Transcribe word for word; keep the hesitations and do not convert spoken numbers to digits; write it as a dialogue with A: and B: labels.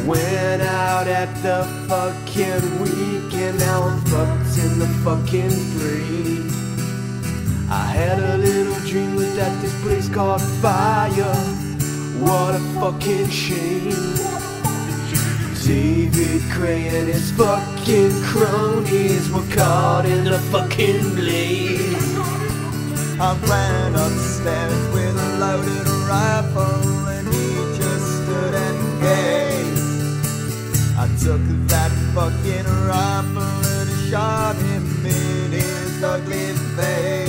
A: Went out at the fucking weekend, now I'm fucked in the fucking brain. I had a little dream was that this place caught fire. What a fucking shame. David Cray and his fucking cronies were caught in the fucking blaze.
B: I ran upstairs with a loaded rifle and he just stood and gazed. I took that fucking rifle and shot him in his ugly face.